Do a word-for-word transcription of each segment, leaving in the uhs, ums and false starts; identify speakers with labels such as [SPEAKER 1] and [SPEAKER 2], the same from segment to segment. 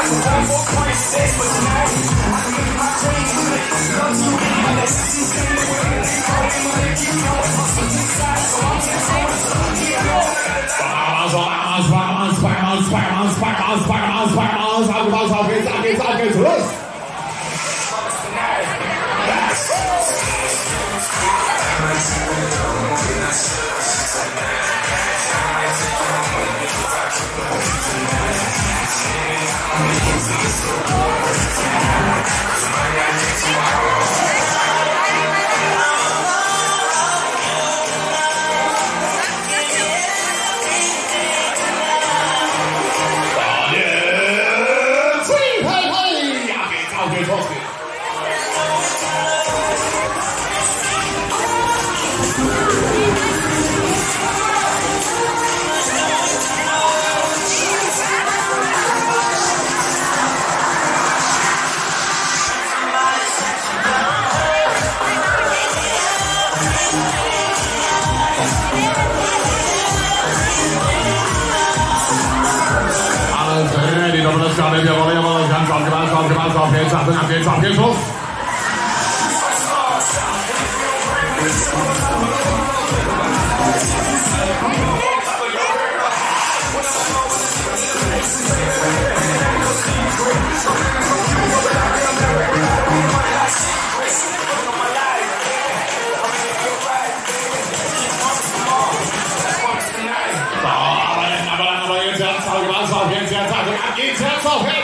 [SPEAKER 1] Auf geht's, auf geht's, auf geht's, los! Die Doppelskabel, jawohl, jawohl, ganz aufgepasst, aufgepasst, auf geht's, ab geht's, ab geht's, los! Geht's Herz auf Herz!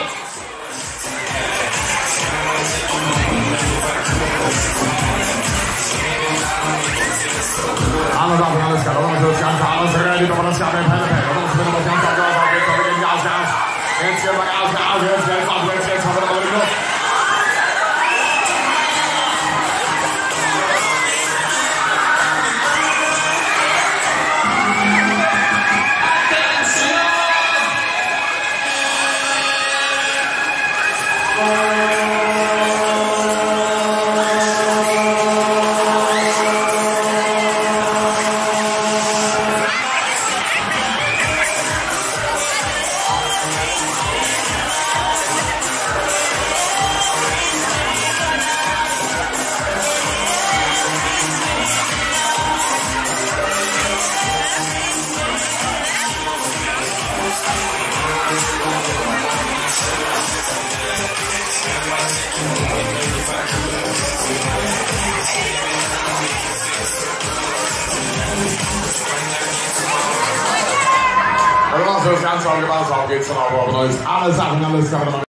[SPEAKER 1] Alles auf, alles klar, das Ganze, alles ready, aber das Ganze, Pelle, Pelle, das wird das Ganze, auf geht's, auf geht's, Gas, Gas. Jetzt gehen wir Gas, Gas, jetzt, jetzt, auf, jetzt, jetzt, haben wir noch mal die Das Ganze aufgepasst, auf geht's, auf geht's, alle Sachen, alles kann man